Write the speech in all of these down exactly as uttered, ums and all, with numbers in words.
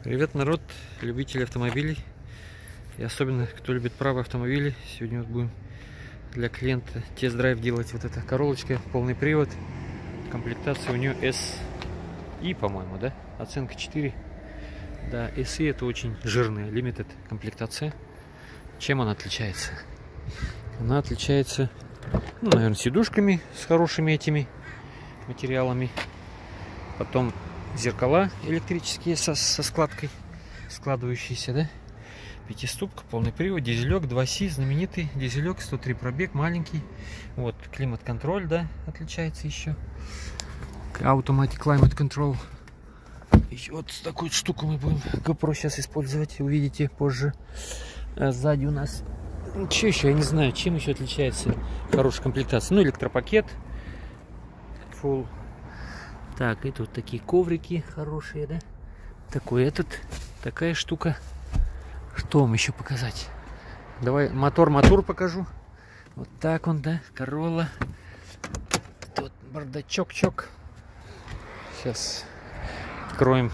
Привет, народ, любители автомобилей и особенно кто любит правые автомобили. Сегодня вот будем для клиента тест-драйв делать. Вот эта королочка, полный привод, комплектация у нее эс и, по-моему, да, оценка четыре. Да, эс и это очень жирная limited комплектация. Чем она отличается? Она отличается, ну, наверное, сидушками с хорошими этими материалами, потом зеркала электрические со, со складкой, складывающиеся, да? Пятиступка, полный привод, дизелек, два си, знаменитый дизелек, сто три пробег, маленький. Вот, климат-контроль, да, отличается еще. Automatic Climate Control. Еще вот такую штуку мы будем GoPro сейчас использовать, увидите позже. А сзади у нас, что еще, я не знаю, чем еще отличается хорошая комплектация. Ну, электропакет, full. Так, это вот такие коврики хорошие, да? Такой этот, такая штука. Что вам еще показать? Давай мотор-мотор покажу. Вот так он, да, Corolla. Тут бардачок-чок. Сейчас откроем.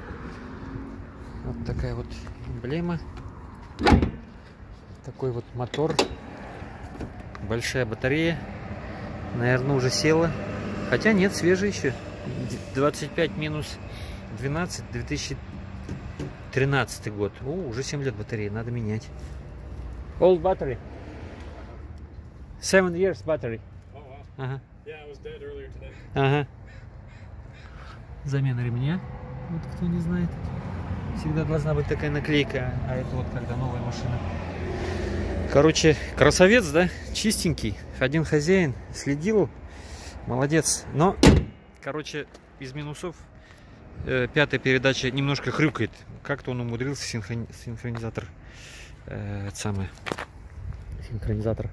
Вот такая вот эмблема. Такой вот мотор. Большая батарея. Наверное, уже села. Хотя нет, свежая еще. двадцать пять минус двенадцать, две тысячи тринадцатый год. О, уже семь лет батареи, надо менять. Old battery. Seven years battery. Oh, wow. Ага. Yeah, I was dead earlier today. Ага. Замена ремня. Вот кто не знает. Всегда должна быть такая наклейка. А это вот когда новая машина. Короче, красавец, да? Чистенький. Один хозяин следил. Молодец. Но, короче, из минусов э, пятая передача немножко хрюкает. Как-то он умудрился синхрони... синхронизатор. Э, это самое. Синхронизатор.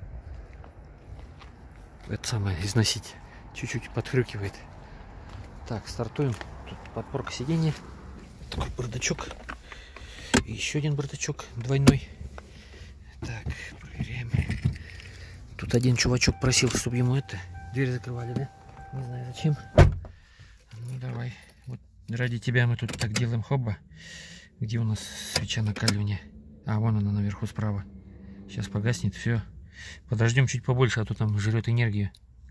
Это самое износить. Чуть-чуть подхрюкивает. Так, стартуем. Тут подпорка сиденья. Такой бардачок. И еще один бардачок двойной. Так, проверяем. Тут один чувачок просил, чтобы ему это дверь закрывали, да? Не знаю зачем. Ну давай. Вот ради тебя мы тут так делаем, хобба. Где у нас свеча накаливания? А, вон она наверху справа. Сейчас погаснет, все. Подождем чуть побольше, а то там жрет энергию.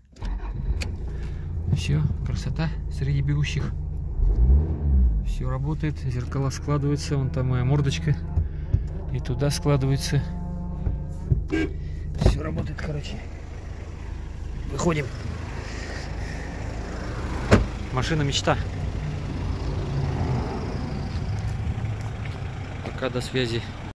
Все, красота среди бегущих. Все работает, зеркала складываются. Вон там моя мордочка. И туда складывается. Все работает, короче. Выходим. Машина мечта. Пока, до связи.